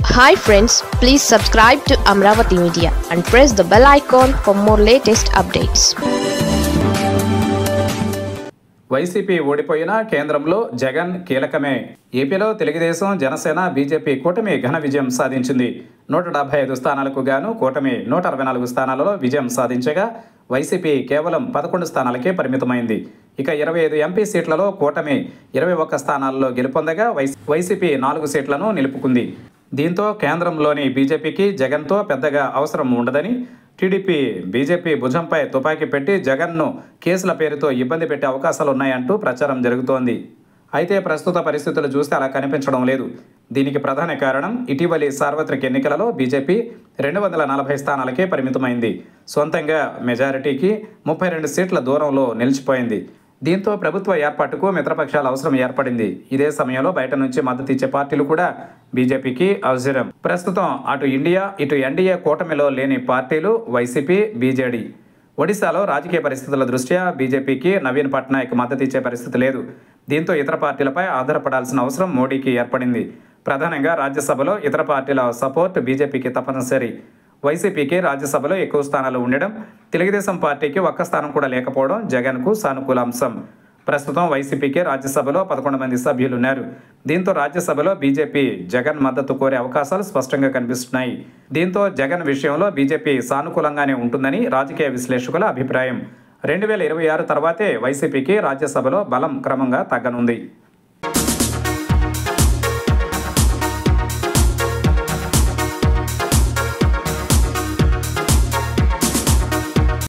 Hi friends, please subscribe to Amravati Media and press the bell icon for more latest updates. YCP ఓడిపోయినా కేంద్రంలో జగన్ కీలకమే. ఏపీలో Telugu Desam, Janasena, BJP కూటమి ఘన విజయం సాధించింది. 175 స్థానాలకు గాను కూటమి 164 స్థానాలలో విజయం సాధించగా వైసీపీ కేవలం 11 స్థానాలకే పరిమితమైంది. ఇక 25 ఎంపీ సీట్లలో కూటమి 21 స్థానాల్లో గెలుపొందగా వైసీపీ 4 సీట్లను నిలుపుకుంది. దీంతో కేంద్రంలోని బీజేపీకి జగన్తో పెద్దగా అవసరం ఉండదని, టీడీపీ బీజేపీ భుజంపై తుపాకీ పెట్టి జగన్ను కేసుల పేరుతో ఇబ్బంది పెట్టే అవకాశాలున్నాయంటూ ప్రచారం జరుగుతోంది. అయితే ప్రస్తుత పరిస్థితులు చూస్తే అలా కనిపించడం లేదు. దీనికి ప్రధాన కారణం ఇటీవలి సార్వత్రిక ఎన్నికలలో బీజేపీ 240 స్థానాలకే పరిమితమైంది. సొంతంగా మెజారిటీకి 32 సీట్ల దూరంలో నిలిచిపోయింది. దీంతో ప్రభుత్వ ఏర్పాటుకు మిత్రపక్షాల అవసరం ఏర్పడింది. ఇదే సమయంలో బయట నుంచి మద్దతు ఇచ్చే పార్టీలు కూడా బీజేపీకి అవసరం. ప్రస్తుతం అటు ఇండియా, ఇటు ఎన్డీఏ కూటమిలో లేని పార్టీలు వైసీపీ, బీజేడీ. ఒడిశాలో రాజకీయ పరిస్థితుల దృష్ట్యా బీజేపీకి నవీన్ పట్నాయక్ మద్దతు ఇచ్చే పరిస్థితి లేదు. దీంతో ఇతర పార్టీలపై ఆధారపడాల్సిన అవసరం మోడీకి ఏర్పడింది. ప్రధానంగా రాజ్యసభలో ఇతర పార్టీల సపోర్ట్ బీజేపీకి తప్పనిసరి. వైసీపీకి రాజ్యసభలో ఎక్కువ స్థానాలు ఉండడం, తెలుగుదేశం పార్టీకి ఒక్క స్థానం కూడా లేకపోవడం జగన్కు సానుకూల అంశం. ప్రస్తుతం వైసీపీకి రాజ్యసభలో 11 మంది సభ్యులున్నారు. దీంతో రాజ్యసభలో బీజేపీ జగన్ మద్దతు కోరే అవకాశాలు స్పష్టంగా కనిపిస్తున్నాయి. దీంతో జగన్ విషయంలో బీజేపీ సానుకూలంగానే ఉంటుందని రాజకీయ విశ్లేషకుల అభిప్రాయం. 2026 తర్వాతే వైసీపీకి రాజ్యసభలో బలం క్రమంగా తగ్గనుంది.